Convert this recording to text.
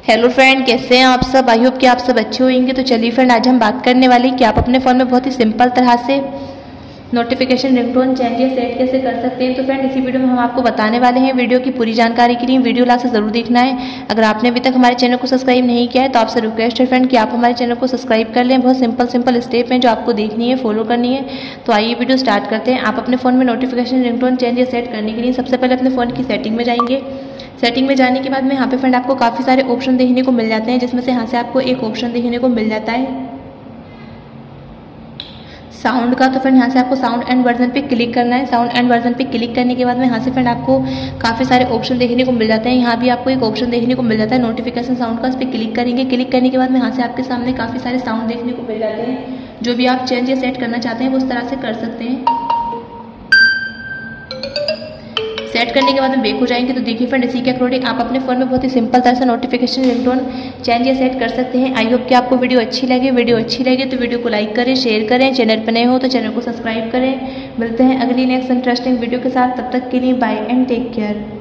Hello friend, कैसे हैं आप सब। आई होप कि आप सब अच्छे होंगे। तो चलिए फ्रेंड, आज हम बात करने वाले हैं कि आप अपने फ़ोन में बहुत ही सिंपल तरह से नोटिफिकेशन रिंगटोन चेंज या सेट कैसे कर सकते हैं। तो फ्रेंड, इसी वीडियो में हम आपको बताने वाले हैं। वीडियो की पूरी जानकारी के लिए वीडियो लास्ट से ज़रूर देखना है। अगर आपने अभी तक हमारे चैनल को सब्सक्राइब नहीं किया है तो आपसे रिक्वेस्ट है फ्रेंड कि आप हमारे चैनल को सब्सक्राइब कर लें। बहुत सिंपल स्टेप हैं जो आपको देखनी है, फॉलो करनी है। तो आइए वीडियो स्टार्ट करते हैं। आप अपने फ़ोन में नोटिफिकेशन रिंगटोन चेंज या सेट करने के लिए सबसे पहले अपने फ़ोन की सेटिंग में जाएंगे। सेटिंग में जाने के बाद में यहाँ पे फ्रेंड आपको काफ़ी सारे ऑप्शन देखने को मिल जाते हैं, जिसमें से यहाँ से आपको एक ऑप्शन देखने को मिल जाता है साउंड का। तो फ्रेंड यहाँ से आपको साउंड एंड वर्जन पे क्लिक करना है। साउंड एंड वर्जन पे क्लिक करने के बाद में यहाँ से फ्रेंड आपको काफ़ी सारे ऑप्शन देखने को मिल जाते हैं। यहाँ भी आपको एक ऑप्शन देखने को मिल जाता है नोटिफिकेशन साउंड का। इस पर क्लिक करेंगे। क्लिक करने के बाद में यहाँ से आपके सामने काफ़ी सारे साउंड देखने को मिल जाते हैं। जो भी आप चेंज या सेट करना चाहते हैं वो उस तरह से कर सकते हैं। सेट करने के बाद में बैक हो जाएंगे। तो देखिए फ्रेंड, इसी के अकॉर्डिंग आप अपने फ़ोन में बहुत ही सिंपल तरह से नोटिफिकेशन रिंगटोन चेंज या सेट कर सकते हैं। आई होप कि आपको वीडियो अच्छी लगे। वीडियो अच्छी लगे तो वीडियो को लाइक करें, शेयर करें। चैनल पर नए हो तो चैनल को सब्सक्राइब करें। मिलते हैं अगली नेक्स्ट इंटरेस्टिंग वीडियो के साथ। तब तक के लिए बाय एंड टेक केयर।